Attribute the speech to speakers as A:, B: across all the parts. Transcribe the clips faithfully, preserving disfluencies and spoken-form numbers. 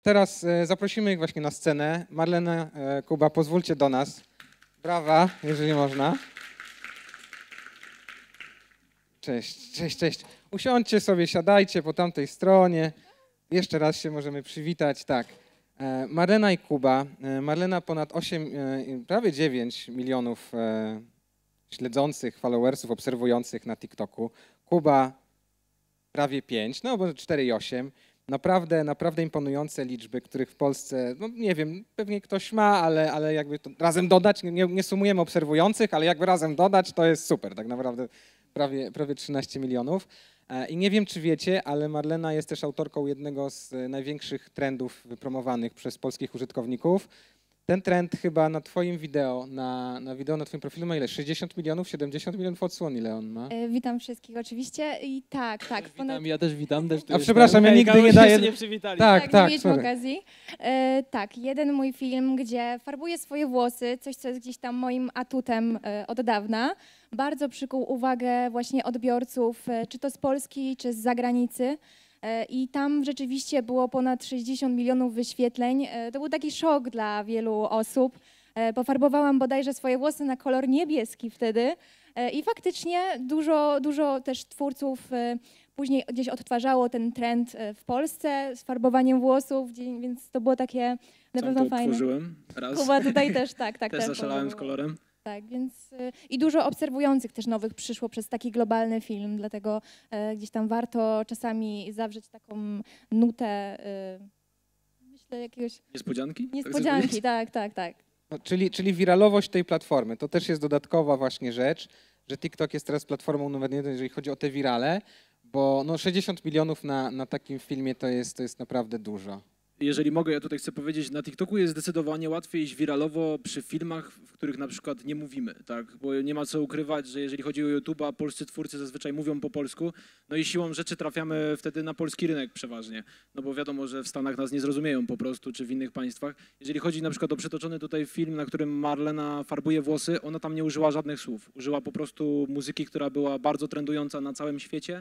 A: teraz e, zaprosimy ich właśnie na scenę. Marlena, e, Kuba, pozwólcie do nas. Brawa, jeżeli można. Cześć, cześć, cześć. Usiądźcie sobie, siadajcie po tamtej stronie. Jeszcze raz się możemy przywitać. Tak. E, Marlena i Kuba. E, Marlena ponad osiem, e, prawie dziewięć milionów e, śledzących, followersów, obserwujących na TikToku. Kuba prawie pięć, no bo cztery i osiem. Naprawdę, naprawdę imponujące liczby, których w Polsce, no nie wiem, pewnie ktoś ma, ale, ale jakby to razem dodać, nie, nie sumujemy obserwujących, ale jakby razem dodać, to jest super, tak naprawdę prawie, prawie trzynaście milionów. I nie wiem, czy wiecie, ale Marlena jest też autorką jednego z największych trendów wypromowanych przez polskich użytkowników. Ten trend chyba na twoim wideo, na, na wideo na twoim profilu ma ile? sześćdziesiąt milionów, siedemdziesiąt milionów odsłon, ile on ma?
B: E, Witam wszystkich oczywiście i tak, tak.
C: Witam,
B: ponad-
C: ja też witam. Też tu
A: A
C: jestem.
A: przepraszam, ja
C: Hejka,
A: nigdy nie
C: bo się
A: daję-
C: jeszcze nie przywitali.
A: Tak,
B: Tak,
A: tak,
B: nie mieliśmy
A: sorry.
B: okazji. E, tak, jeden mój film, gdzie farbuję swoje włosy, coś co jest gdzieś tam moim atutem e, od dawna. Bardzo przykuł uwagę właśnie odbiorców, e, czy to z Polski, czy z zagranicy. E, I tam rzeczywiście było ponad sześćdziesiąt milionów wyświetleń. E, to był taki szok dla wielu osób. E, pofarbowałam bodajże swoje włosy na kolor niebieski wtedy. E, I faktycznie dużo, dużo też twórców e, później gdzieś odtwarzało ten trend e, w Polsce z farbowaniem włosów, gdzie- więc to było takie na
D: Sam
B: pewno
D: to
B: fajne.
D: otworzyłem raz.
B: Kuba tutaj też, tak, tak.
D: Też zaszalałem z kolorem.
B: Tak, więc y, i dużo obserwujących też nowych przyszło przez taki globalny film, dlatego e, gdzieś tam warto czasami zawrzeć taką nutę, y, myślę, jakiegoś
D: Niespodzianki? Tak chcesz
B: niespodzianki,
D: powiedzieć?
B: tak, tak, tak.
A: No, czyli, czyli wiralowość tej platformy. To też jest dodatkowa właśnie rzecz, że TikTok jest teraz platformą numer jeden, jeżeli chodzi o te wirale, bo no sześćdziesiąt milionów na, na takim filmie to jest, to jest naprawdę dużo.
D: Jeżeli mogę, ja tutaj chcę powiedzieć, na TikToku jest zdecydowanie łatwiej iść wiralowo przy filmach, w których na przykład nie mówimy, tak? Bo nie ma co ukrywać, że jeżeli chodzi o YouTube'a, polscy twórcy zazwyczaj mówią po polsku, no i siłą rzeczy trafiamy wtedy na polski rynek przeważnie, no bo wiadomo, że w Stanach nas nie zrozumieją po prostu, czy w innych państwach. Jeżeli chodzi na przykład o przytoczony tutaj film, na którym Marlena farbuje włosy, ona tam nie użyła żadnych słów, użyła po prostu muzyki, która była bardzo trendująca na całym świecie.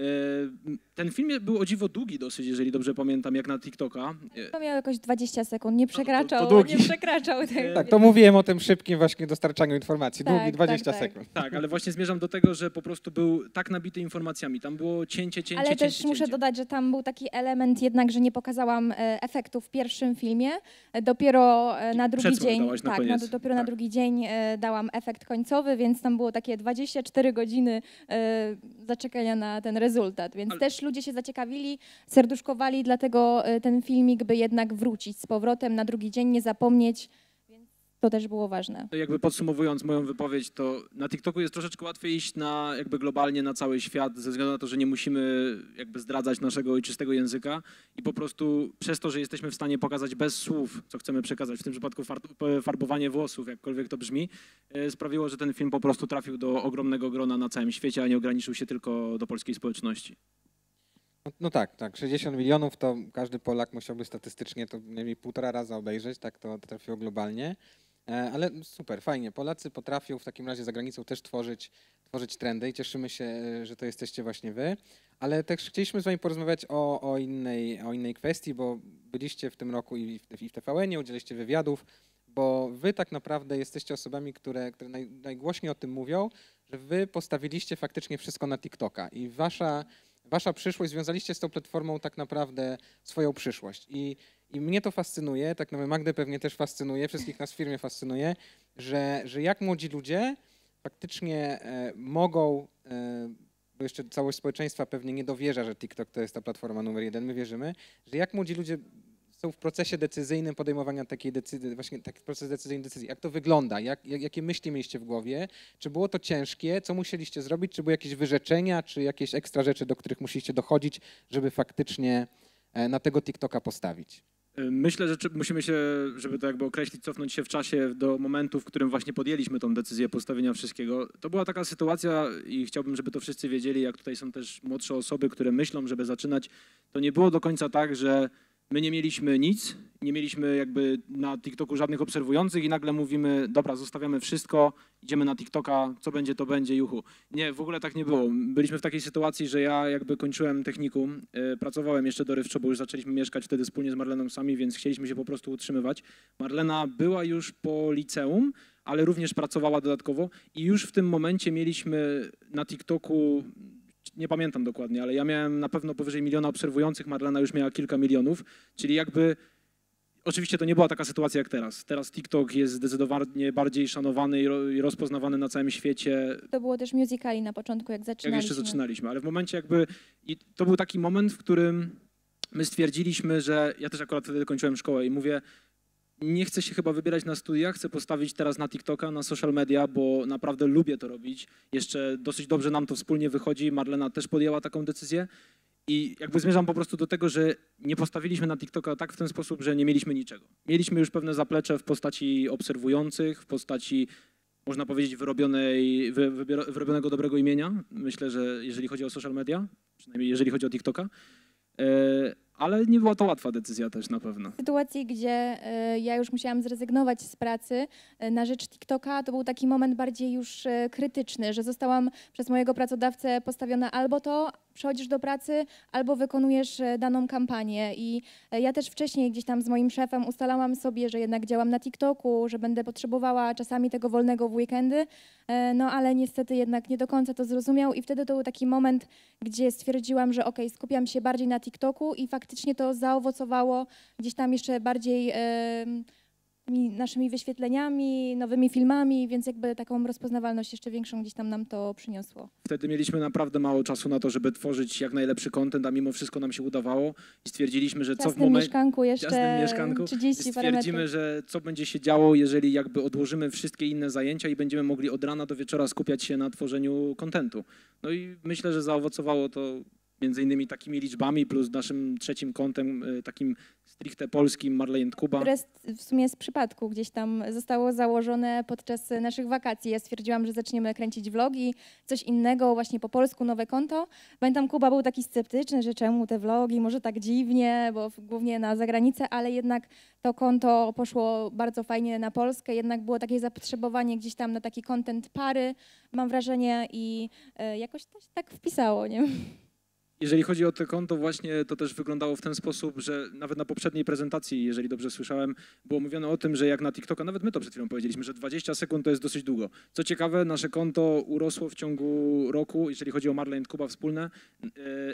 D: Ten film był o dziwo długi dosyć, jeżeli dobrze pamiętam, jak na TikToka.
B: To miało jakoś dwadzieścia sekund, nie przekraczał,
D: to długi.
B: nie przekraczał tej.
A: Tak, to mówiłem o tym szybkim właśnie dostarczaniu informacji.
B: Tak,
A: Długi dwadzieścia
B: tak, tak.
A: sekund.
D: Tak, ale właśnie zmierzam do tego, że po prostu był tak nabity informacjami. Tam było cięcie, cięcie,
B: Ale
D: cięcie,
B: też muszę
D: cięcie.
B: dodać, że tam był taki element jednak, że nie pokazałam e, efektów w pierwszym filmie. E, Dopiero e, na drugi
D: Przedsmak
B: dzień,
D: dałaś na
B: tak,
D: koniec.
B: dopiero na
D: Tak.
B: drugi dzień e, dałam efekt końcowy, więc tam było takie dwadzieścia cztery godziny e, zaczekania na ten rezultat. Więc
D: Ale-
B: też ludzie się zaciekawili, serduszkowali, dlatego e, ten filmik by jednak wrócić z powrotem na drugi dzień, nie zapomnieć, więc to też było ważne.
D: To jakby podsumowując moją wypowiedź, to na TikToku jest troszeczkę łatwiej iść na jakby globalnie na cały świat, ze względu na to, że nie musimy jakby zdradzać naszego ojczystego języka i po prostu przez to, że jesteśmy w stanie pokazać bez słów, co chcemy przekazać, w tym przypadku far- farbowanie włosów, jakkolwiek to brzmi, e, sprawiło, że ten film po prostu trafił do ogromnego grona na całym świecie, a nie ograniczył się tylko do polskiej społeczności.
A: No, no tak, tak. sześćdziesiąt milionów to każdy Polak musiałby statystycznie to najmniej półtora raza obejrzeć, tak to trafiło globalnie. E, Ale super, fajnie. Polacy potrafią w takim razie za granicą też tworzyć, tworzyć trendy i cieszymy się, e, że to jesteście właśnie wy. Ale też chcieliśmy z wami porozmawiać o, o, innej, o innej kwestii, bo byliście w tym roku i w, i w T V N-ie, udzieliliście wywiadów, bo wy tak naprawdę jesteście osobami, które, które naj, najgłośniej o tym mówią, że wy postawiliście faktycznie wszystko na TikToka i wasza Wasza przyszłość, związaliście z tą platformą tak naprawdę swoją przyszłość. I, i mnie to fascynuje, tak naprawdę Magdę pewnie też fascynuje, wszystkich nas w firmie fascynuje, że, że jak młodzi ludzie faktycznie e, mogą, e, bo jeszcze całość społeczeństwa pewnie nie dowierza, że TikTok to jest ta platforma numer jeden, my wierzymy, że jak młodzi ludzie są w procesie decyzyjnym podejmowania takiej decyzji, właśnie taki proces decyzyjny decyzji. Jak to wygląda? Jak, jak, jakie myśli mieliście w głowie? Czy było to ciężkie? Co musieliście zrobić? Czy były jakieś wyrzeczenia, czy jakieś ekstra rzeczy, do których musieliście dochodzić, żeby faktycznie e, na tego TikToka postawić?
D: Myślę, że czy- musimy się, żeby to jakby określić, cofnąć się w czasie do momentu, w którym właśnie podjęliśmy tą decyzję postawienia wszystkiego. To była taka sytuacja i chciałbym, żeby to wszyscy wiedzieli, jak tutaj są też młodsze osoby, które myślą, żeby zaczynać. To nie było do końca tak, że My nie mieliśmy nic, nie mieliśmy jakby na TikToku żadnych obserwujących i nagle mówimy, dobra, zostawiamy wszystko, idziemy na TikToka, co będzie, to będzie, juchu. Nie, w ogóle tak nie było. Byliśmy w takiej sytuacji, że ja jakby kończyłem technikum, yy, pracowałem jeszcze dorywczo, bo już zaczęliśmy mieszkać wtedy wspólnie z Marleną sami, więc chcieliśmy się po prostu utrzymywać. Marlena była już po liceum, ale również pracowała dodatkowo i już w tym momencie mieliśmy na TikToku, nie pamiętam dokładnie, ale ja miałem na pewno powyżej miliona obserwujących, Marlena już miała kilka milionów, czyli jakby oczywiście to nie była taka sytuacja jak teraz. Teraz TikTok jest zdecydowanie bardziej szanowany i ro- i rozpoznawany na całym świecie,
B: To było też musicali na początku, jak
D: jak
B: zaczynaliśmy.
D: jeszcze zaczynaliśmy, ale w momencie jakby, i to był taki moment, w którym my stwierdziliśmy, że ja też akurat wtedy kończyłem szkołę i mówię, nie chcę się chyba wybierać na studia, chcę postawić teraz na TikToka, na social media, bo naprawdę lubię to robić. Jeszcze dosyć dobrze nam to wspólnie wychodzi, Marlena też podjęła taką decyzję i jakby zmierzam po prostu do tego, że nie postawiliśmy na TikToka tak w ten sposób, że nie mieliśmy niczego. Mieliśmy już pewne zaplecze w postaci obserwujących, w postaci, można powiedzieć, wyrobionej, wy, wybiero- wyrobionego dobrego imienia. Myślę, że jeżeli chodzi o social media, przynajmniej jeżeli chodzi o TikToka, e, ale nie była to łatwa decyzja też na pewno.
B: W sytuacji, gdzie e, ja już musiałam zrezygnować z pracy e, na rzecz TikToka, to był taki moment bardziej już e, krytyczny, że zostałam przez mojego pracodawcę postawiona albo to, przychodzisz do pracy, albo wykonujesz e, daną kampanię. I e, ja też wcześniej gdzieś tam z moim szefem ustalałam sobie, że jednak działam na TikToku, że będę potrzebowała czasami tego wolnego w weekendy, e, no ale niestety jednak nie do końca to zrozumiał i wtedy to był taki moment, gdzie stwierdziłam, że okej, skupiam się bardziej na TikToku i faktycznie to zaowocowało gdzieś tam jeszcze bardziej e, tymi naszymi wyświetleniami, nowymi filmami, więc jakby taką rozpoznawalność jeszcze większą gdzieś tam nam to przyniosło.
D: Wtedy mieliśmy naprawdę mało czasu na to, żeby tworzyć jak najlepszy content, a mimo wszystko nam się udawało i stwierdziliśmy, że
B: W
D: co w
B: ciasnym
D: momencie...
B: mieszkanku
D: w
B: jeszcze
D: ciasnym mieszkanku
B: trzydzieści parę metrów.
D: Stwierdzimy, że co będzie się działo, jeżeli jakby odłożymy wszystkie inne zajęcia i będziemy mogli od rana do wieczora skupiać się na tworzeniu kontentu. No i myślę, że zaowocowało to między innymi takimi liczbami, plus naszym trzecim kątem, y, takim stricte polskim, Marley and Kuba.
B: Które z- w sumie z przypadku gdzieś tam zostało założone podczas naszych wakacji. Ja stwierdziłam, że zaczniemy kręcić vlogi, coś innego, właśnie po polsku, nowe konto. Pamiętam, Kuba był taki sceptyczny, że czemu te vlogi, może tak dziwnie, bo w- głównie na zagranicę, ale jednak to konto poszło bardzo fajnie na Polskę, jednak było takie zapotrzebowanie gdzieś tam na taki content pary, mam wrażenie, i e, jakoś to się tak wpisało, nie?
D: Jeżeli chodzi o to konto, właśnie to też wyglądało w ten sposób, że nawet na poprzedniej prezentacji, jeżeli dobrze słyszałem, było mówione o tym, że jak na TikToka, nawet my to przed chwilą powiedzieliśmy, że dwadzieścia sekund to jest dosyć długo. Co ciekawe, nasze konto urosło w ciągu roku, jeżeli chodzi o Marley and Kuba wspólne, e,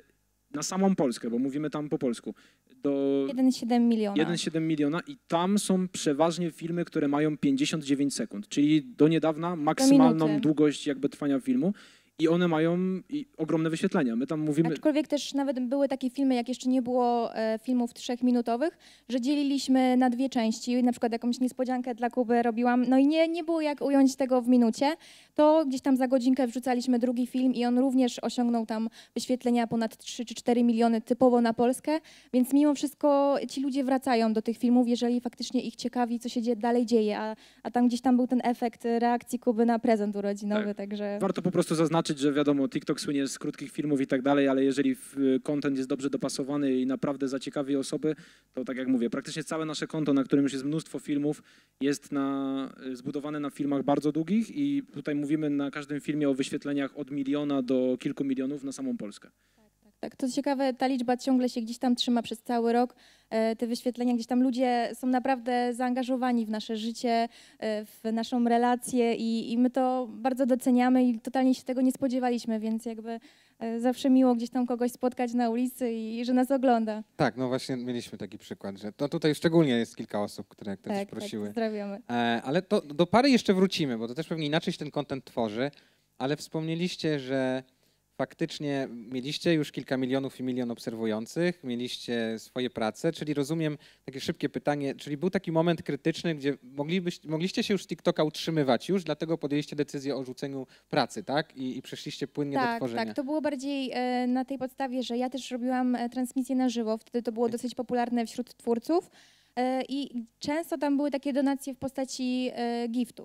D: na samą Polskę, bo mówimy tam po polsku, do
B: jeden przecinek siedem miliona.
D: jeden przecinek siedem miliona i tam są przeważnie filmy, które mają pięćdziesiąt dziewięć sekund, czyli do niedawna maksymalną
B: minuty.
D: długość jakby trwania filmu i one mają i ogromne wyświetlenia. My tam mówimy...
B: Aczkolwiek też nawet były takie filmy, jak jeszcze nie było e, filmów trzechminutowych, że dzieliliśmy na dwie części, na przykład jakąś niespodziankę dla Kuby robiłam, no i nie, nie było jak ująć tego w minucie, to gdzieś tam za godzinkę wrzucaliśmy drugi film i on również osiągnął tam wyświetlenia ponad trzy czy cztery miliony typowo na Polskę, więc mimo wszystko ci ludzie wracają do tych filmów, jeżeli faktycznie ich ciekawi, co się dzie- dalej dzieje, a, a tam gdzieś tam był ten efekt reakcji Kuby na prezent urodzinowy,
D: Tak.
B: także...
D: Warto po prostu zaznaczyć, że wiadomo, TikTok słynie z krótkich filmów i tak dalej, ale jeżeli w- content jest dobrze dopasowany i naprawdę zaciekawi osoby, to tak jak mówię, praktycznie całe nasze konto, na którym już jest mnóstwo filmów, jest na, zbudowane na filmach bardzo długich i tutaj mówimy na każdym filmie o wyświetleniach od miliona do kilku milionów na samą Polskę.
B: Tak, to ciekawe, ta liczba ciągle się gdzieś tam trzyma przez cały rok. E, Te wyświetlenia, gdzieś tam ludzie są naprawdę zaangażowani w nasze życie, e, w naszą relację i, i my to bardzo doceniamy i totalnie się tego nie spodziewaliśmy, więc jakby e, zawsze miło gdzieś tam kogoś spotkać na ulicy i, i że nas ogląda.
A: Tak, no właśnie mieliśmy taki przykład, że to tutaj szczególnie jest kilka osób, które, które
B: Tak,
A: też prosiły.
B: tak, pozdrawiamy.
A: E, ale to do pary jeszcze wrócimy, bo to też pewnie inaczej się ten content tworzy, ale wspomnieliście, że faktycznie mieliście już kilka milionów i milion obserwujących, mieliście swoje prace, czyli rozumiem takie szybkie pytanie, czyli był taki moment krytyczny, gdzie moglibyś, mogliście się już z TikToka utrzymywać już, dlatego podjęliście decyzję o rzuceniu pracy, tak? I, i przeszliście płynnie do
B: Tak,
A: tworzenia.
B: tak, to było bardziej e, na tej podstawie, że ja też robiłam e, transmisję na żywo, wtedy to było dosyć popularne wśród twórców. E, I często tam były takie donacje w postaci e, giftów.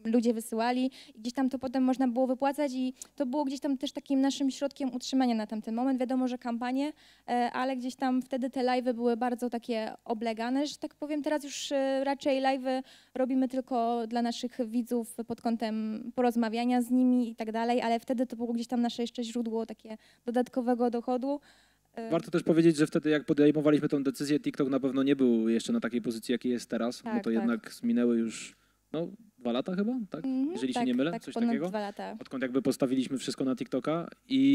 B: ludzie wysyłali i gdzieś tam to potem można było wypłacać i to było gdzieś tam też takim naszym środkiem utrzymania na tamten moment. Wiadomo, że kampanie, e, ale gdzieś tam wtedy te live'y były bardzo takie oblegane, że tak powiem. Teraz już e, raczej live'y robimy tylko dla naszych widzów pod kątem porozmawiania z nimi i tak dalej, ale wtedy to było gdzieś tam nasze jeszcze źródło takie dodatkowego dochodu.
D: Warto też powiedzieć, że wtedy jak podejmowaliśmy tę decyzję, TikTok na pewno nie był jeszcze na takiej pozycji, jakiej jest teraz,
B: Tak,
D: bo to
B: tak.
D: jednak minęły już no, dwa lata chyba, tak?
B: Mhm,
D: Jeżeli
B: tak,
D: się nie mylę,
B: tak,
D: coś
B: ponad
D: takiego.
B: dwa lata.
D: Odkąd jakby postawiliśmy wszystko na TikToka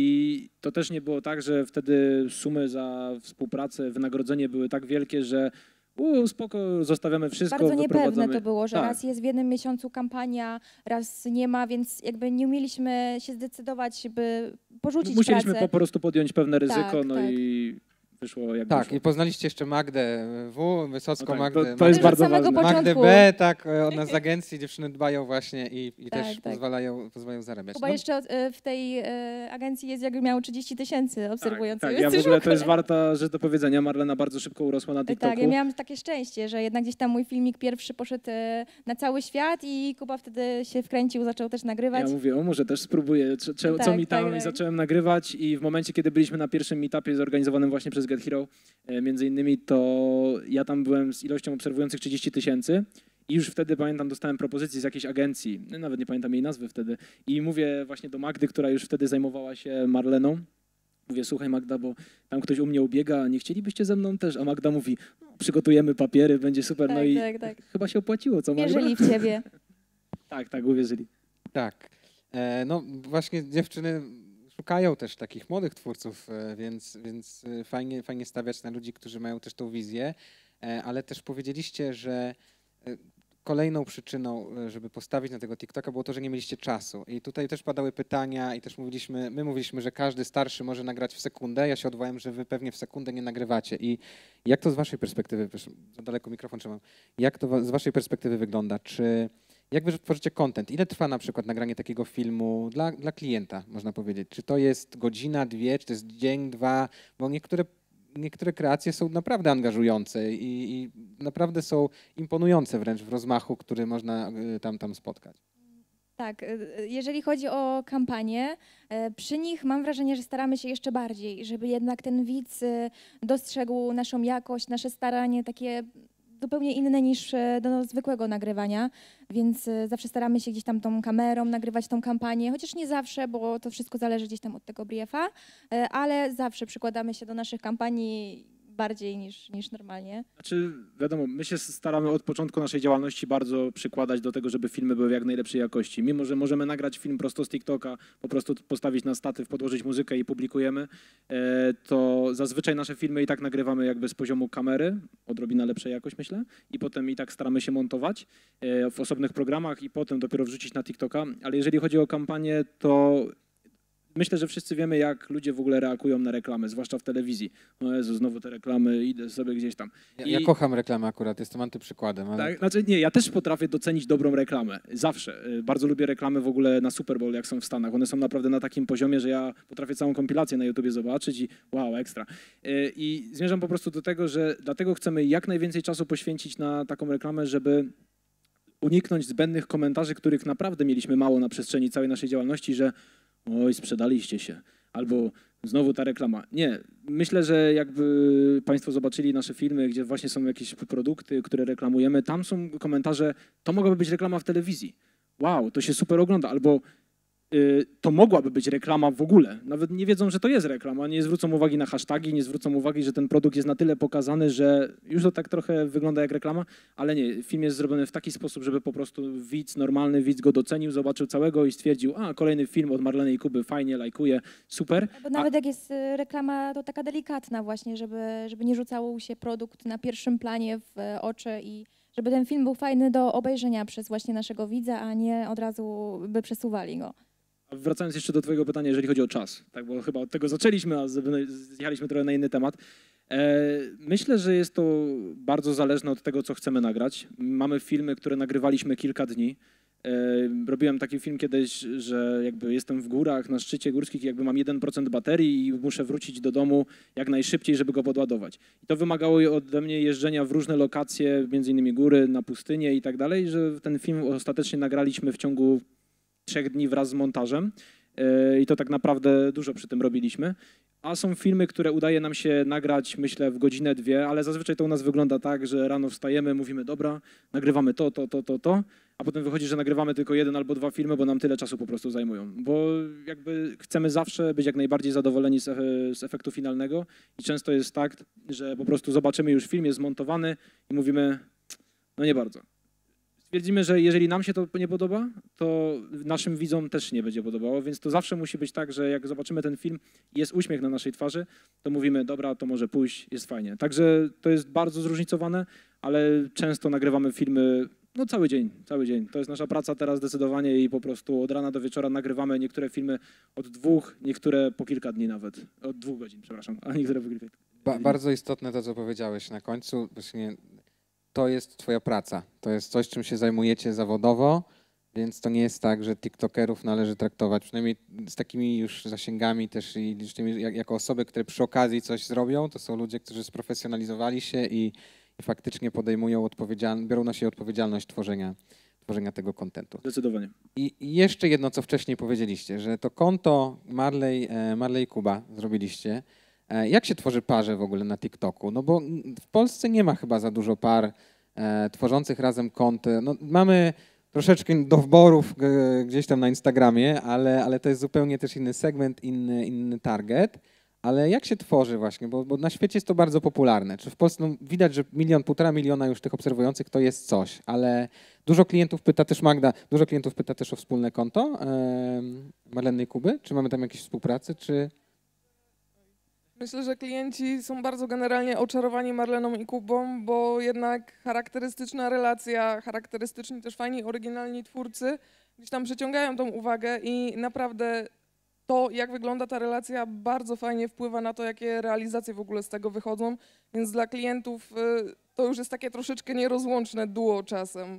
D: i to też nie było tak, że wtedy sumy za współpracę, wynagrodzenie były tak wielkie, że u, spoko, zostawiamy wszystko,
B: Bardzo niepewne
D: wyprowadzamy.
B: to było, że
D: Tak.
B: raz jest w jednym miesiącu kampania, raz nie ma, więc jakby nie umieliśmy się zdecydować, by porzucić
D: Musieliśmy
B: pracę.
D: po prostu podjąć pewne ryzyko,
B: Tak,
D: no
B: tak.
D: i wyszło jak
A: Tak,
D: wyszło.
A: i poznaliście jeszcze Magdę W, Wysocką
D: No tak,
A: Magdę.
D: to- to jest
B: Już od
D: bardzo
B: samego
D: ważne.
A: Magdę
B: początku.
A: B, tak, e, od nas z agencji dziewczyny dbają właśnie i, i
B: Tak,
A: też
B: tak.
A: pozwalają, pozwalają zarabiać.
B: Chyba
A: No,
B: jeszcze od, y, w tej y, agencji jest, jakby miał trzydzieści tysięcy obserwujących.
D: Tak, tak.
B: więc
D: Ja w
B: już
D: ogóle to jest warta rzecz do powiedzenia. Marlena bardzo szybko urosła na TikToku.
B: Tak, ja miałam takie szczęście, że jednak gdzieś tam mój filmik pierwszy poszedł y, na cały świat i Kuba wtedy się wkręcił, zaczął też nagrywać.
D: Ja mówię, o może też spróbuję, co, co,
B: Tak,
D: co mi tam
B: tak,
D: i
B: tak.
D: zacząłem nagrywać i w momencie, kiedy byliśmy na pierwszym meetupie zorganizowanym właśnie przez Get Hero, e, między innymi, to ja tam byłem z ilością obserwujących trzydzieści tysięcy i już wtedy pamiętam, dostałem propozycję z jakiejś agencji, no, nawet nie pamiętam jej nazwy wtedy i mówię właśnie do Magdy, która już wtedy zajmowała się Marleną. Mówię, słuchaj Magda, bo tam ktoś u mnie ubiega, nie chcielibyście ze mną też? A Magda mówi, no, przygotujemy papiery, będzie super.
B: Tak,
D: no i
B: tak, tak.
D: chyba się opłaciło, co Magda?
B: Wierzyli w ciebie.
D: Tak, tak, uwierzyli.
A: tak. E, no właśnie dziewczyny szukają też takich młodych twórców, e, więc, więc e, fajnie, fajnie stawiać na ludzi, którzy mają też tą wizję, e, ale też powiedzieliście, że e, kolejną przyczyną, e, żeby postawić na tego TikToka było to, że nie mieliście czasu. I tutaj też padały pytania i też mówiliśmy, my mówiliśmy, że każdy starszy może nagrać w sekundę. Ja się odwołałem, że wy pewnie w sekundę nie nagrywacie. I jak to z waszej perspektywy, proszę, za daleko mikrofon trzymam, jak to wa- z waszej perspektywy wygląda? Czy jak wy tworzycie content? Ile trwa na przykład nagranie takiego filmu dla, dla klienta, można powiedzieć? Czy to jest godzina, dwie, czy to jest dzień, dwa? Bo niektóre, niektóre kreacje są naprawdę angażujące i, i naprawdę są imponujące wręcz w rozmachu, który można y, tam, tam spotkać.
B: Tak, y, jeżeli chodzi o kampanię, e, przy nich mam wrażenie, że staramy się jeszcze bardziej, żeby jednak ten widz y, dostrzegł naszą jakość, nasze staranie takie zupełnie inne niż e, do zwykłego nagrywania, więc e, zawsze staramy się gdzieś tam tą kamerą nagrywać tą kampanię, chociaż nie zawsze, bo to wszystko zależy gdzieś tam od tego briefa, e, ale zawsze przykładamy się do naszych kampanii bardziej niż, niż normalnie.
D: Znaczy, wiadomo, my się staramy od początku naszej działalności bardzo przykładać do tego, żeby filmy były w jak najlepszej jakości. Mimo że możemy nagrać film prosto z TikToka, po prostu postawić na statyw, podłożyć muzykę i publikujemy, e, to zazwyczaj nasze filmy i tak nagrywamy jakby z poziomu kamery, odrobinę lepszej jakość myślę, i potem i tak staramy się montować e, w osobnych programach i potem dopiero wrzucić na TikToka. Ale jeżeli chodzi o kampanię, to myślę, że wszyscy wiemy, jak ludzie w ogóle reagują na reklamy, zwłaszcza w telewizji. O Jezu, znowu te reklamy, idę sobie gdzieś tam.
A: Ja,
D: I-
A: ja kocham reklamę akurat, jestem antyprzykładem, ale
D: Tak, znaczy nie, ja też potrafię docenić dobrą reklamę. Zawsze. Y, Bardzo lubię reklamy w ogóle na Super Bowl, jak są w Stanach. One są naprawdę na takim poziomie, że ja potrafię całą kompilację na YouTubie zobaczyć i wow, ekstra. Y, I zmierzam po prostu do tego, że dlatego chcemy jak najwięcej czasu poświęcić na taką reklamę, żeby uniknąć zbędnych komentarzy, których naprawdę mieliśmy mało na przestrzeni całej naszej działalności, że oj, sprzedaliście się, albo znowu ta reklama. Nie, myślę, że jakby Państwo zobaczyli nasze filmy, gdzie właśnie są jakieś produkty, które reklamujemy, tam są komentarze, to mogłaby być reklama w telewizji. Wow, to się super ogląda, albo y, to mogłaby być reklama w ogóle. Nawet nie wiedzą, że to jest reklama, nie zwrócą uwagi na hasztagi, nie zwrócą uwagi, że ten produkt jest na tyle pokazany, że już to tak trochę wygląda jak reklama, ale nie, film jest zrobiony w taki sposób, żeby po prostu widz, normalny widz go docenił, zobaczył całego i stwierdził, a kolejny film od Marleny i Kuby, fajnie, lajkuje, super.
B: Bo nawet jak jest y, reklama, to taka delikatna właśnie, żeby, żeby nie rzucało się produkt na pierwszym planie w e, oczy i żeby ten film był fajny do obejrzenia przez właśnie naszego widza, a nie od razu by przesuwali go.
D: A wracając jeszcze do twojego pytania, jeżeli chodzi o czas, tak, bo chyba od tego zaczęliśmy, a z- zjechaliśmy trochę na inny temat. E, myślę, że jest to bardzo zależne od tego, co chcemy nagrać. Mamy filmy, które nagrywaliśmy kilka dni. E, robiłem taki film kiedyś, że jakby jestem w górach, na szczycie górskich i jakby mam jeden procent baterii i muszę wrócić do domu jak najszybciej, żeby go podładować. I to wymagało ode mnie jeżdżenia w różne lokacje, między innymi góry, na pustynię i tak dalej, że ten film ostatecznie nagraliśmy w ciągu trzech dni wraz z montażem. E, I to tak naprawdę dużo przy tym robiliśmy. A są filmy, które udaje nam się nagrać, myślę, w godzinę, dwie, ale zazwyczaj to u nas wygląda tak, że rano wstajemy, mówimy, dobra, nagrywamy to, to, to, to, to, a potem wychodzi, że nagrywamy tylko jeden albo dwa filmy, bo nam tyle czasu po prostu zajmują. Bo jakby chcemy zawsze być jak najbardziej zadowoleni z, e- z efektu finalnego i często jest tak, że po prostu zobaczymy już film, jest zmontowany i mówimy, no nie bardzo. Stwierdzimy, że jeżeli nam się to nie podoba, to naszym widzom też nie będzie podobało, więc to zawsze musi być tak, że jak zobaczymy ten film i jest uśmiech na naszej twarzy, to mówimy, dobra, to może pójść, jest fajnie. Także to jest bardzo zróżnicowane, ale często nagrywamy filmy no cały dzień, cały dzień. To jest nasza praca teraz zdecydowanie i po prostu od rana do wieczora nagrywamy niektóre filmy od dwóch, niektóre po kilka dni nawet. Od dwóch godzin, przepraszam, a niektóre po kilka dni.
A: Ba- bardzo istotne to, co powiedziałeś na końcu. Właśnie to jest twoja praca. To jest coś, czym się zajmujecie zawodowo, więc to nie jest tak, że tiktokerów należy traktować, przynajmniej z takimi już zasięgami też i licznymi, jak, jako osoby, które przy okazji coś zrobią. To są ludzie, którzy sprofesjonalizowali się i, i faktycznie podejmują odpowiedzialność, biorą na siebie odpowiedzialność tworzenia, tworzenia tego kontentu.
D: Zdecydowanie.
A: I i jeszcze jedno, co wcześniej powiedzieliście, że to konto Marley, e, Marley Kuba zrobiliście. E, Jak się tworzy parze w ogóle na TikToku? No bo mm, w Polsce nie ma chyba za dużo par e, tworzących razem konty. No, mamy troszeczkę doborów e, gdzieś tam na Instagramie, ale, ale to jest zupełnie też inny segment, inny, inny target. Ale jak się tworzy właśnie? Bo, bo na świecie jest to bardzo popularne. Czy w Polsce no, widać, że milion, półtora miliona już tych obserwujących to jest coś, ale dużo klientów pyta też Magda, dużo klientów pyta też o wspólne konto em, Marlennej Kuby. Czy mamy tam jakieś współpracy, czy...
C: Myślę, że klienci są bardzo generalnie oczarowani Marleną i Kubą, bo jednak charakterystyczna relacja, charakterystyczni też fajni, oryginalni twórcy gdzieś tam przyciągają tą uwagę i naprawdę to, jak wygląda ta relacja, bardzo fajnie wpływa na to, jakie realizacje w ogóle z tego wychodzą, więc dla klientów y, to już jest takie troszeczkę nierozłączne duo czasem.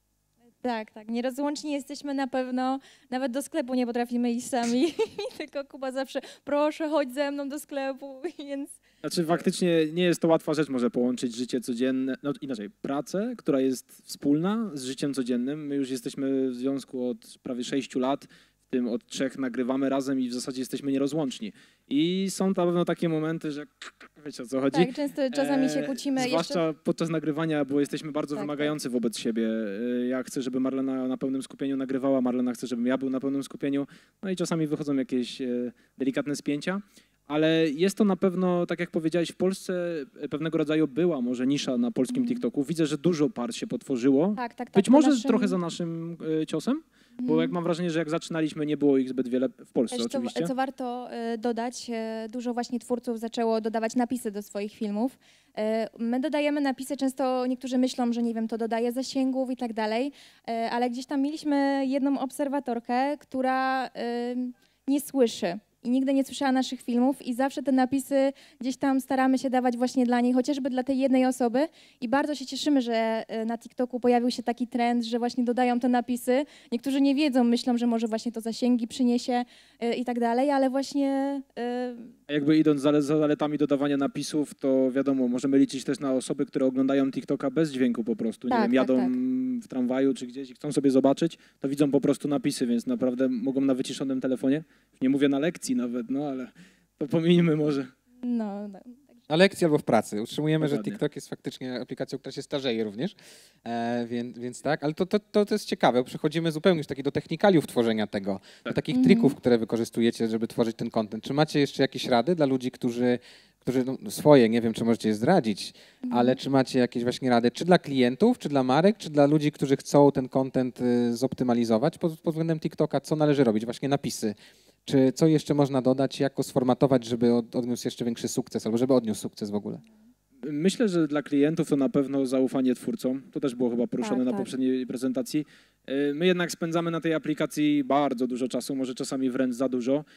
B: Tak, tak. Nierozłączni jesteśmy na pewno. Nawet do sklepu nie potrafimy iść sami. Tylko Kuba zawsze, proszę, chodź ze mną do sklepu. Więc
D: Znaczy faktycznie nie jest to łatwa rzecz, może połączyć życie codzienne, no inaczej, pracę, która jest wspólna z życiem codziennym. My już jesteśmy w związku od prawie sześciu lat, w tym od trzech nagrywamy razem i w zasadzie jesteśmy nierozłączni. I są na pewno takie momenty, że wiecie o co chodzi.
B: tak, często czasami się
D: E,
B: kłócimy.
D: Zwłaszcza
B: Jeszcze...
D: podczas nagrywania, bo jesteśmy bardzo
B: Tak,
D: wymagający wobec siebie. E, Ja chcę, żeby Marlena na pełnym skupieniu nagrywała, Marlena chce, żebym ja był na pełnym skupieniu. No i czasami wychodzą jakieś e, delikatne spięcia. Ale jest to na pewno, tak jak powiedziałeś, w Polsce pewnego rodzaju była może nisza na polskim
B: Mhm.
D: TikToku. Widzę, że dużo par się potworzyło.
B: Tak, tak, tak.
D: Być
B: po
D: może
B: naszym-
D: trochę za naszym e, ciosem, bo
B: Mhm.
D: jak mam wrażenie, że jak zaczynaliśmy, nie było ich zbyt wiele w Polsce
B: Też co,
D: oczywiście.
B: co warto e, dodać, e, dużo właśnie twórców zaczęło dodawać napisy do swoich filmów. E, My dodajemy napisy, często niektórzy myślą, że nie wiem, to dodaje zasięgów i tak dalej, e, ale gdzieś tam mieliśmy jedną obserwatorkę, która e, nie słyszy i nigdy nie słyszała naszych filmów i zawsze te napisy gdzieś tam staramy się dawać właśnie dla niej, chociażby dla tej jednej osoby i bardzo się cieszymy, że e, na TikToku pojawił się taki trend, że właśnie dodają te napisy. Niektórzy nie wiedzą, myślą, że może właśnie to zasięgi przyniesie e, i tak dalej, ale właśnie e,
D: A jakby idąc za za zaletami dodawania napisów, to wiadomo, możemy liczyć też na osoby, które oglądają TikToka bez dźwięku po prostu. Nie
B: Tak,
D: wiem,
B: tak,
D: jadą
B: tak.
D: w tramwaju czy gdzieś i chcą sobie zobaczyć, to widzą po prostu napisy, więc naprawdę mogą na wyciszonym telefonie. Nie mówię na lekcji nawet, no ale to pominijmy może.
B: no, no.
A: Na lekcji albo w pracy. Utrzymujemy,
D: Dokładnie.
A: że TikTok jest faktycznie aplikacją, która się starzeje również, e, więc, więc tak, ale to, to, to, to jest ciekawe. Przechodzimy zupełnie już taki do technikaliów tworzenia tego, do
D: Tak.
A: takich
B: Mhm.
A: trików, które wykorzystujecie, żeby tworzyć ten content. Czy macie jeszcze jakieś rady dla ludzi, którzy, którzy no, swoje, nie wiem, czy możecie je zdradzić, ale czy macie jakieś właśnie rady, czy dla klientów, czy dla marek, czy dla ludzi, którzy chcą ten content y, zoptymalizować pod, pod względem TikToka, co należy robić? Właśnie napisy. Czy co jeszcze można dodać, jak go sformatować, żeby od- odniósł jeszcze większy sukces, albo żeby odniósł sukces w ogóle?
D: Myślę, że dla klientów to na pewno zaufanie twórcom. To też było chyba poruszone
B: Tak,
D: na
B: tak.
D: poprzedniej prezentacji. Y, My jednak spędzamy na tej aplikacji bardzo dużo czasu, może czasami wręcz za dużo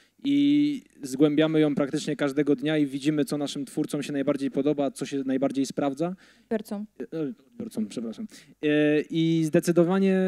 D: i zgłębiamy ją praktycznie każdego dnia i widzimy, co naszym twórcom się najbardziej podoba, co się najbardziej sprawdza.
B: Odbiorcom.
D: E, Odbiorcom, przepraszam. E, I zdecydowanie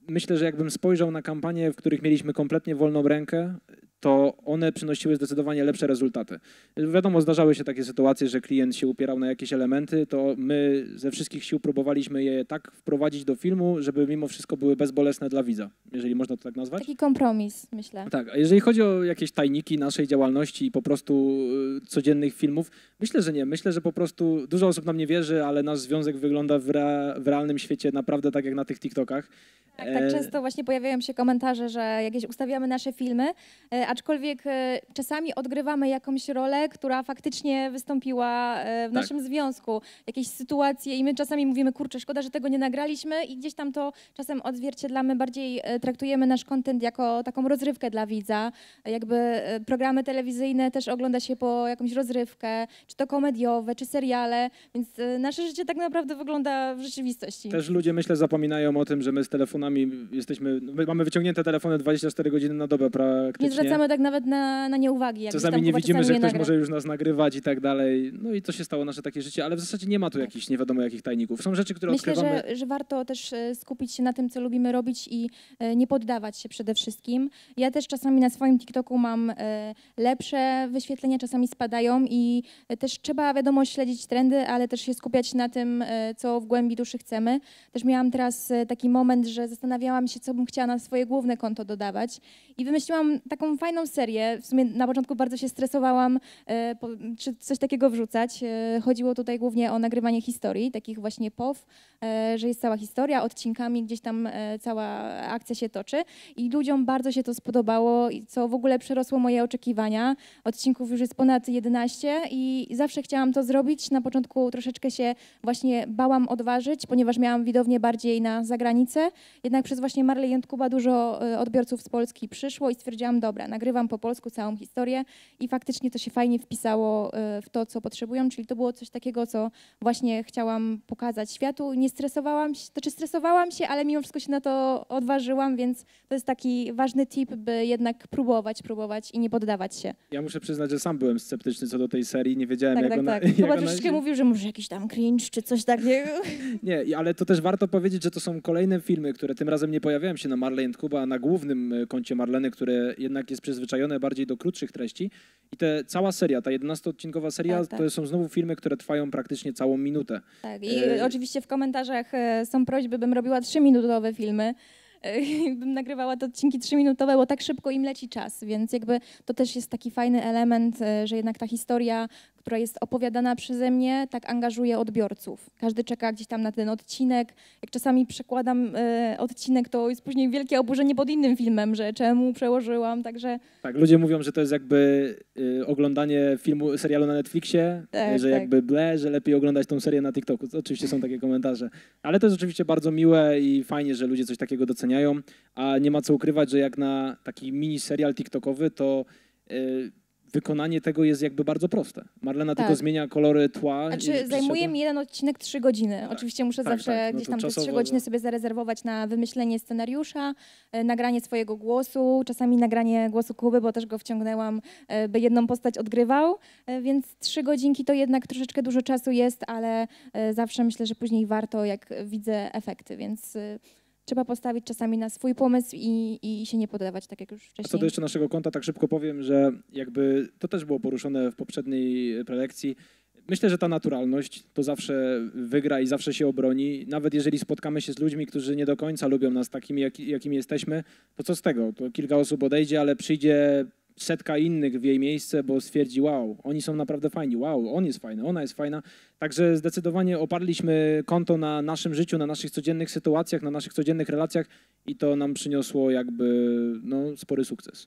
D: myślę, że jakbym spojrzał na kampanie, w których mieliśmy kompletnie wolną rękę, to one przynosiły zdecydowanie lepsze rezultaty. Wiadomo, zdarzały się takie sytuacje, że klient się upierał na jakieś elementy, to my ze wszystkich sił próbowaliśmy je tak wprowadzić do filmu, żeby mimo wszystko były bezbolesne dla widza, jeżeli można to tak nazwać.
B: Taki kompromis, myślę.
D: Tak, a jeżeli chodzi o jakieś tajniki naszej działalności i po prostu y, codziennych filmów, myślę, że nie. Myślę, że po prostu dużo osób nam nie wierzy, ale nasz związek wygląda w, rea, w realnym świecie naprawdę tak jak na tych TikTokach.
B: Tak, tak często właśnie pojawiają się komentarze, że jakieś ustawiamy nasze filmy, e, aczkolwiek e, czasami odgrywamy jakąś rolę, która faktycznie wystąpiła e, w
D: Tak.
B: naszym związku, jakieś sytuacje i my czasami mówimy, kurczę, szkoda, że tego nie nagraliśmy i gdzieś tam to czasem odzwierciedlamy, bardziej e, traktujemy nasz content jako taką rozrywkę dla widza, e, jakby e, programy telewizyjne też ogląda się po jakąś rozrywkę, czy to komediowe, czy seriale, więc e, nasze życie tak naprawdę wygląda w rzeczywistości.
D: Też ludzie, myślę, zapominają o tym, że my z telefonami jesteśmy, my mamy wyciągnięte telefony dwadzieścia cztery godziny na dobę praktycznie.
B: Nie zwracamy tak nawet na, na nie uwagi. jak gdzieś
D: Czasami
B: tam
D: nie
B: Kuba
D: widzimy,
B: czasami
D: że
B: nie
D: ktoś
B: nagra.
D: może już nas nagrywać i tak dalej. No i to się stało nasze takie życie, ale w zasadzie nie ma tu jakichś nie wiadomo jakich tajników. Są rzeczy, które
B: Myślę,
D: odkrywamy.
B: że, że warto też e, skupić się na tym, co lubimy robić i e, nie poddawać się przede wszystkim. Ja też czasami na swoim TikToku mam e, lepsze wyświetlenia, czasami spadają i e, też trzeba, wiadomo, śledzić trendy, ale też się skupiać na tym, e, co w głębi duszy chcemy. Też miałam teraz e, taki moment, że zastanawiałam się, co bym chciała na swoje główne konto dodawać i wymyśliłam taką fajną serię. W sumie na początku bardzo się stresowałam, e, po, czy coś takiego wrzucać. E, chodziło tutaj głównie o nagrywanie historii, takich właśnie P O W, e, że jest cała historia, odcinkami gdzieś tam e, cała akcja się toczy i ludziom bardzo się to spodobało, i co w ogóle przerosło moje oczekiwania. Odcinków już jest ponad jedenaście i zawsze chciałam to zrobić. Na początku troszeczkę się właśnie bałam odważyć, ponieważ miałam widownię bardziej na zagranicę, jednak przez właśnie Marley and Kuba dużo e, odbiorców z Polski przyszło i stwierdziłam, dobra, nagrywam po polsku całą historię i faktycznie to się fajnie wpisało e, w to, co potrzebują, czyli to było coś takiego, co właśnie chciałam pokazać światu. Nie stresowałam się, to czy stresowałam się, ale mimo wszystko się na to odważyłam, więc to jest taki ważny tip, by jednak próbować, próbować i nie poddawać się.
D: Ja muszę przyznać, że sam byłem sceptyczny co do tej serii, nie wiedziałem
B: Tak,
D: jak
B: tak,
D: ona...
B: tak.
D: jak
B: Chyba
D: ona
B: troszeczkę
D: się...
B: mówił, że może jakiś tam cringe czy coś takiego.
D: Nie, i- ale to też warto powiedzieć, że to są kolejne filmy, które tym razem nie pojawiają się na Marley and Kuba, a na głównym e, koncie Marleny, które jednak jest przyzwyczajone bardziej do krótszych treści. I te cała seria, ta jedenastoodcinkowa seria,
B: Tak, tak.
D: to są znowu filmy, które trwają praktycznie całą minutę.
B: Tak, i
D: E,
B: oczywiście w komentarzach e, są prośby, bym robiła trzyminutowe filmy. E, bym nagrywała te odcinki trzyminutowe, bo tak szybko im leci czas, więc jakby to też jest taki fajny element, e, że jednak ta historia, która jest opowiadana przeze mnie, tak angażuje odbiorców. Każdy czeka gdzieś tam na ten odcinek. Jak czasami przekładam e, odcinek, to jest później wielkie oburzenie pod innym filmem, że czemu przełożyłam, także
D: Tak, ludzie mówią, że to jest jakby y, oglądanie filmu, serialu na Netflixie,
B: Tak,
D: że
B: tak.
D: jakby ble, że lepiej oglądać tą serię na TikToku. To oczywiście są takie komentarze. Ale to jest oczywiście bardzo miłe i fajnie, że ludzie coś takiego doceniają, a nie ma co ukrywać, że jak na taki mini serial TikTokowy, to y, wykonanie tego jest jakby bardzo proste. Marlena
B: Tak.
D: tylko zmienia kolory tła.
B: Znaczy,
D: i-
B: zajmuje mi jeden odcinek trzy godziny. Oczywiście muszę
D: tak,
B: zawsze
D: tak. No
B: gdzieś
D: to
B: tam te
D: czasowo-
B: trzy godziny sobie zarezerwować na wymyślenie scenariusza, e, nagranie swojego głosu, czasami nagranie głosu Kuby, bo też go wciągnęłam, e, by jedną postać odgrywał, e, więc trzy godzinki to jednak troszeczkę dużo czasu jest, ale e, zawsze myślę, że później warto, jak widzę efekty, więc e, trzeba postawić czasami na swój pomysł i, i się nie poddawać, tak jak już
D: A
B: wcześniej.
D: co do jeszcze naszego konta, tak szybko powiem, że jakby to też było poruszone w poprzedniej prelekcji. Myślę, że ta naturalność to zawsze wygra i zawsze się obroni. Nawet jeżeli spotkamy się z ludźmi, którzy nie do końca lubią nas takimi, jak, jakimi jesteśmy, to co z tego? To kilka osób odejdzie, ale przyjdzie setka innych w jej miejsce, bo stwierdzi, wow, oni są naprawdę fajni, wow, on jest fajny, ona jest fajna. Także zdecydowanie oparliśmy konto na naszym życiu, na naszych codziennych sytuacjach, na naszych codziennych relacjach i to nam przyniosło jakby no, spory sukces.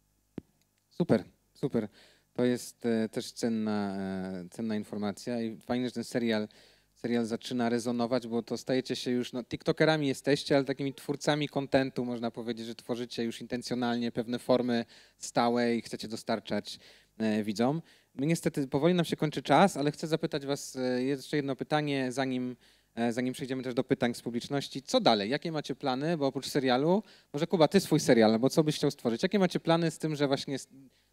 A: Super, super. To jest e, też cenna, e, cenna informacja i fajnie, że ten serial, serial zaczyna rezonować, bo to stajecie się już, no tiktokerami jesteście, ale takimi twórcami kontentu, można powiedzieć, że tworzycie już intencjonalnie pewne formy stałe i chcecie dostarczać e, widzom. My niestety powoli nam się kończy czas, ale chcę zapytać was e, jeszcze jedno pytanie, zanim, e, zanim przejdziemy też do pytań z publiczności. Co dalej? Jakie macie plany? Bo oprócz serialu, może Kuba, ty swój serial, albo co byś chciał stworzyć? Jakie macie plany z tym, że właśnie